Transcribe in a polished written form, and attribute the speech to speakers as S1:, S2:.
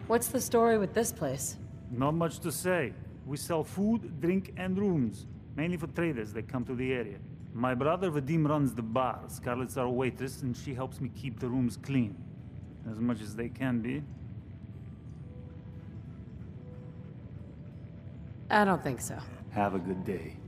S1: What's the story with this place?
S2: Not much to say. We sell food, drink, and rooms. Mainly for traders that come to the area. My brother Vadim runs the bar. Scarlett's our waitress, and she helps me keep the rooms clean. As much as they can be.
S1: I don't think so.
S3: Have a good day.